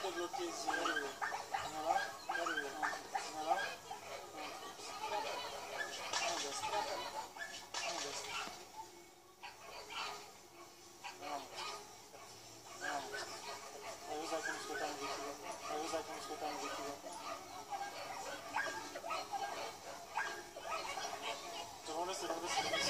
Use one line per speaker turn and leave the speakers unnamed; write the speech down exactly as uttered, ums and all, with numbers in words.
Strappa blocchesi. Una là, una là. Una destra. Una destra. Bravo. Bravo. Aí usar como escutar no vídeo. Aí usar como escutar no vídeo. Ровно, ровно, ровно.